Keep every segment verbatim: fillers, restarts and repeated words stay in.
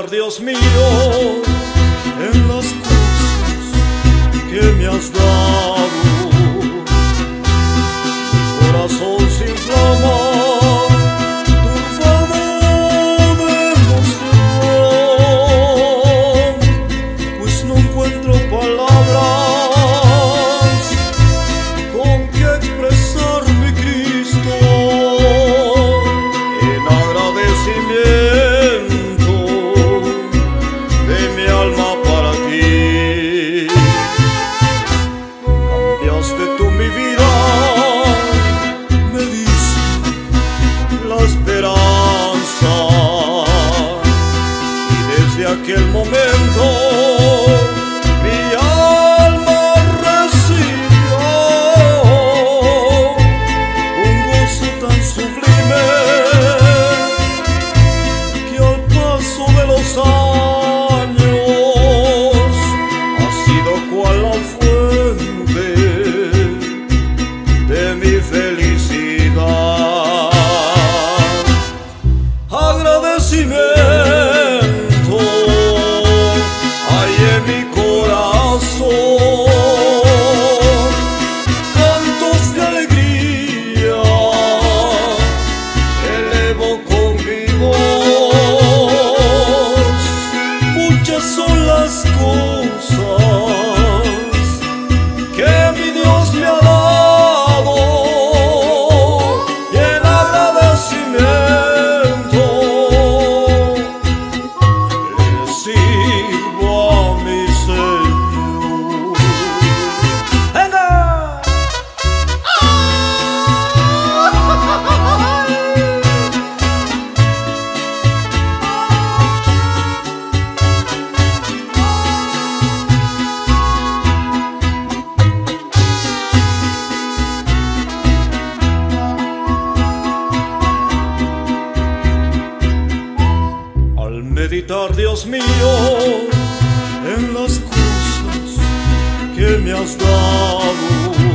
meditar, Dios mío, en las cosas que me has dado. Mi corazón se inflama, turbado de emoción, pues no encuentro palabras con que expresar mi Cristo en agradecimiento de mi alma para ti. Cambiaste tú mi vida, me diste la esperanza, y desde aquel momento mi alma recibió un gozo tan sublime que al paso de los años ha sido cual la fuente de mi felicidad. Agradecimiento hay en mi corazón, cantos de alegría elevo con mi voz. Muchas son las cosas que mi Dios me ha dado, y en agradecimiento le sirvo a mi Señor. ¡Venga! Al meditar, Dios mío, en las cosas que me has dado,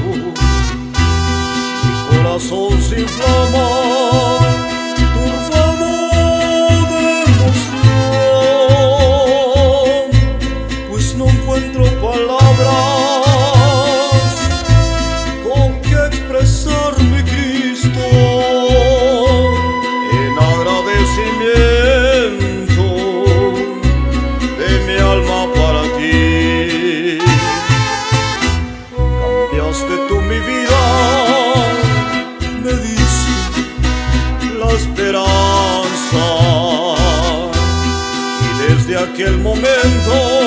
mi corazón se inflama, turbado de emoción, pues no encuentro palabras con que expresar mi Cristo en agradecimiento de mi alma para ti. Cambiaste tú mi vida, me diste la esperanza, y desde aquel momento